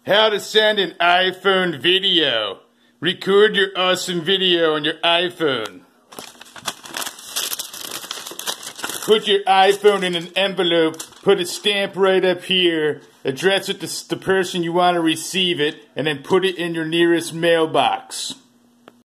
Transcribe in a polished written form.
How to send an iPhone video. Record your awesome video on your iPhone. Put your iPhone in an envelope, put a stamp right up here, address it to the person you want to receive it, and then put it in your nearest mailbox.